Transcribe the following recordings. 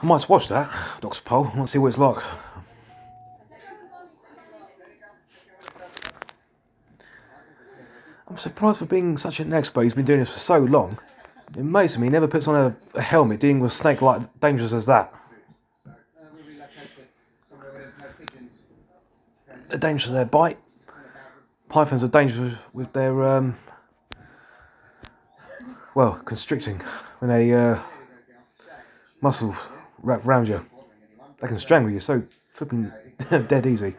I might watch that, Doctor Pole. I might see what it's like. I'm surprised for being such an expert. He's been doing this for so long. It amazes me he never puts on a helmet dealing with a snake like dangerous as that. They're dangerous with their bite. Pythons are dangerous with their, well, constricting. When they muscles wrap around you, they can strangle you so flipping dead easy.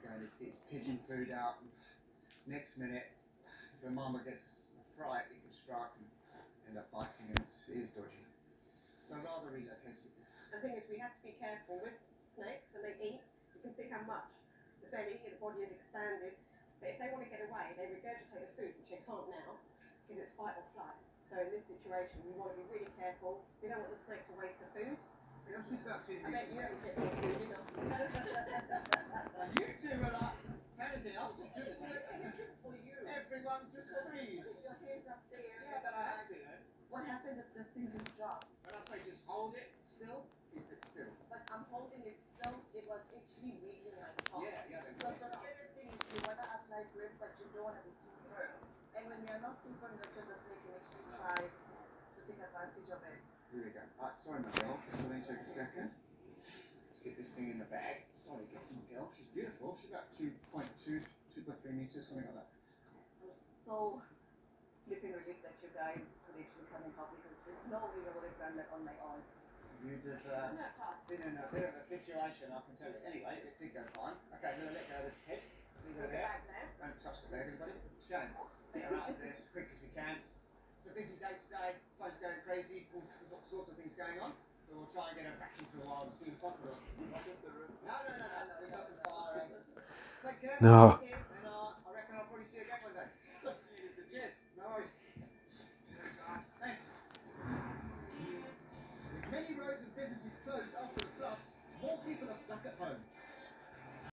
Next minute, if the Mamba gets a fright, it can strike and end up biting, and it is dodgy. So rather relocate it. The thing is, we have to be careful with snakes when they eat. You can see how much the belly and the body is expanded. But if they want to get away, they regurgitate the food, which they can't now, because it's fight or flight. So in this situation, we want to be really careful. We don't want the snake to waste the food. She's about 2 I bet you haven't get more food enough. You two are like panicking. I was just doing it for you. Everyone just freeze. Your hands up there. Yeah, but I have to. What happens if the thing just drops? When I say just hold it still, keep it still. But I'm holding it still. It was actually wiggling like top. Yeah. Because the scariest thing is you want to apply grip, but you don't want to be too firm. And when you're not too firm, that's when the snake can actually try to take advantage of it. Here we go. Alright, sorry my girl. Just let me take a second. Let's get this thing in the bag. Sorry, get my girl. She's beautiful. She's about 2.2, 2.3 meters, something like that. I'm so flipping relieved that you guys could actually come and help me, because there's no way I would have done that on my own. You did, been in a bit of a situation, I can tell you. Anyway, it did go fine. Okay, I'm going to let go of this head. Leave it there. Don't touch the leg, everybody. Shane, get her out of there as quick as we can. It's a busy day today. Phone's going crazy. We've got all sorts of things going on. So we'll try and get her back into the wild as soon as possible. No. There's nothing firing. Take care. No. And I reckon I'll probably see you again one day. Cheers. No worries. Thanks. With many roads and businesses closed after the floods, more people are stuck at home.